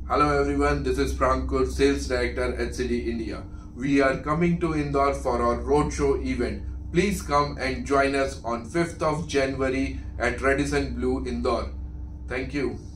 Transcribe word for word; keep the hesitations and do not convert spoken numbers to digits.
Hello everyone, this is Prankur, Sales Director at H C D India. We are coming to Indore for our Roadshow event. Please come and join us on fifth of January at Radisson Blue, Indore. Thank you.